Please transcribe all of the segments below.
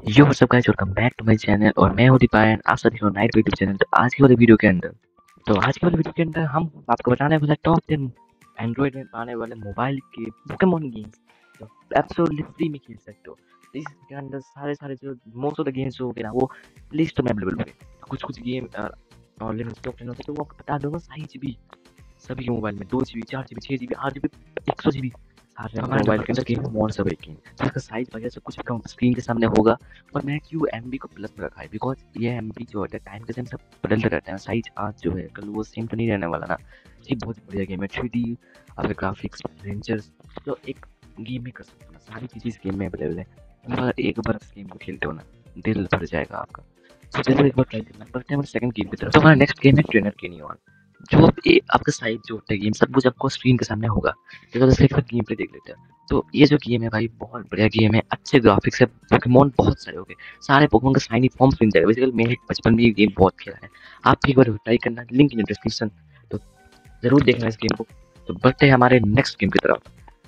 Yo what's up guys, welcome back to my channel और मैं हूं दीपायन। आप सभी को नाइट यूट्यूब चैनल। तो आज की वाली वीडियो के अंदर हम आपको बताने वाले टॉप 10 एंड्रॉइड में आने वाले मोबाइल के पोकेमॉन गेम्स जो एब्सोल्युटली फ्री में खेल सकते हो। तो इसके अंदर सारे जो मोस्ट ऑफ द गेम्स जो होंगे ना वो प्ले स्टोर में अवेलेबल होंगे। कुछ गेम और लिमिटेड ऑप्शन होते हैं, तो वो आपको बता दूंगा सारी जीबी सभी के मोबाइल में 2 GB 4 GB 6 GB 8 GB 100 GB सारे हमारे मोबाइल के अंदर गेम मॉड सब एक ही है। इसका साइज वगैरह सब कुछ स्क्रीन के सामने होगा। और मैंने क्यों एमबी को प्लस में रखा है, बिकॉज ये एमबी जो होता है टाइम के साथ सब बदलते रहते हैं। साइज आज जो है कल वो सेम तो नहीं रहने वाला ना। ये बहुत बढ़िया गेम है। 3D आपके ग्राफिक्स रेंजर्स जो एक गेम में कर सकते हो ना, सारी चीज़ें इस गेम में अवेलेबल है। अगर एक बार इस गेम को खेलते हो ना, दिल भर जाएगा आपका। तो जरूर एक बार ट्राई करना। बढ़ते हैं हमारे सेकंड गेम की तरफ। तो हमारा नेक्स्ट गेम है ट्रेनर केनियन। जो आपका साइज जो होता है गेम सब कुछ आपको स्क्रीन के सामने होगा। तो जैसे एक बार गेम प्ले देख लेते हैं। तो ये जो गेम है भाई बहुत बढ़िया गेम है, अच्छे ग्राफिक्स है, पोकेमॉन बहुत सारे हो गए, सारे पोकेमॉन का शाइनी फॉर्म्स मिल जाएगा। बेसिकली मैंने बचपन में ये गेम बहुत खेला है। आप भी एक बार ट्राई करना, लिंक इन डिस्क्रिप्शन। तो जरूर देखना इस गेम को। तो बढ़ते हैं हमारे नेक्स्ट गेम की तरफ।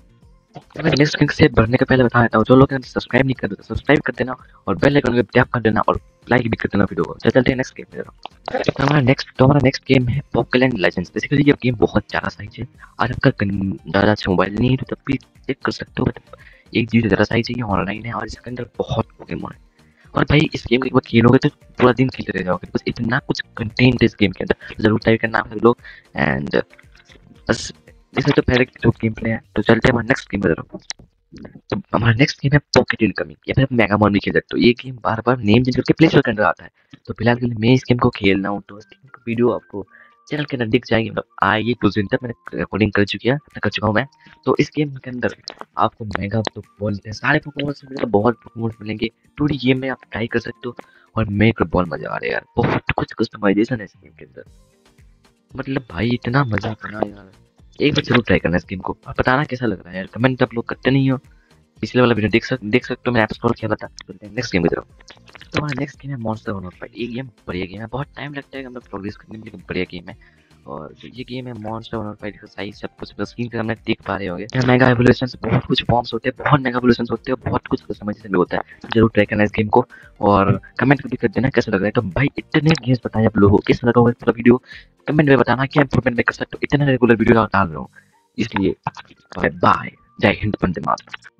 मैं नेक्स्ट लिंक से बढ़ने के पहले बता देता हूँ, जो लोग सब्सक्राइब नहीं करते सब्सक्राइब कर देना और बेल आइकन को टैप कर देना और लाइक भी कर देना वीडियो को। चलते हैं नेक्स्ट गेम की तरफ। तो हमारा नेक्स्ट गेम है पॉकेलैंड लेजेंड्स। बेसिकली ये गेम बहुत ज़्यादा साइज है। आज आपका ज़्यादा अच्छा मोबाइल नहीं है तो तब भी चेक कर सकते हो। बट एक जीबी से ज़्यादा साइज है, ये ऑनलाइन है और इसके अंदर बहुत पोकेमॉन है। और भाई इस गेम को एक बार खेलोगे तो पूरा दिन खेलते रह जाओगे, बस इतना कुछ कंटेंट है इस गेम के अंदर। जरूर ट्राई करना आप लोग। एंड बस इससे तो पहले जो गेम प्ले है, तो चलते हैं हमारे नेक्स्ट गेम की तरफ। तो हमारा नेक्स्ट गेम है पॉकेट इनकमिंग या फिर मेगामॉन भी खेल सकते हो। ये गेम बार बार नेम चेंज करके प्ले स्टोर के अंदर आता है। तो फिलहाल के लिए मैं इस गेम को खेल रहा हूँ, तो इस गेम की वीडियो आपको चैनल के अंदर दिख जाएगी। मतलब आएगी कुछ दिन तक, मैंने रिकॉर्डिंग कर चुका हूँ मैं। तो इस गेम के अंदर आपको मेगा तो बोलते हैं सारे परफॉर्मेंस मिलेंगे, बहुत परफॉर्मेंस मिलेंगे। पूरी गेम में आप ट्राई कर सकते हो। और मेरे को बहुत मजा आ रहा है यार, बहुत कुछ कस्टमाइजेशन है इस गेम के अंदर। मतलब भाई इतना मजा आता है ना यार, एक बार जरूर ट्राई करना इस गेम को। आप बताना कैसा लग रहा है यार, कमेंट आप लोग करते नहीं हो। पिछले वाला वीडियो देख सकते हो, मैंने एक्सप्लोर किया था। नेक्स्ट गेम की तरफ। तो हमारा नेक्स्ट गेम है मॉन्स्टर हंटर फाइट। ये गेम बढ़िया गेम है, बहुत टाइम लगता है मतलब प्रोग्रेस करने में, लेकिन बढ़िया गेम है। और जो ये गेम है मॉन्स्टर हंटर फाइट का साइज सब कुछ स्क्रीन पे हमने देख पा रहे होंगे। यहाँ मेगा एवोल्यूशन बहुत कुछ फॉर्म्स होते हैं, बहुत मेगा एवोल्यूशन होते हैं, बहुत कुछ कस्टमाइजेशन भी होता है। जरूर ट्राई करना इस गेम को और कमेंट भी कर देना कैसा लग रहा है। तो भाई इतने गेम्स बताए आप लोगों को, कैसा लगा होगा पूरा वीडियो कमेंट में बताना, क्या इंप्रूवमेंट मैं कर सकता हूँ। इतना रेगुलर वीडियो डाल रहा हूँ इसलिए। बाय बाय, जय हिंद, वंदे मातरम।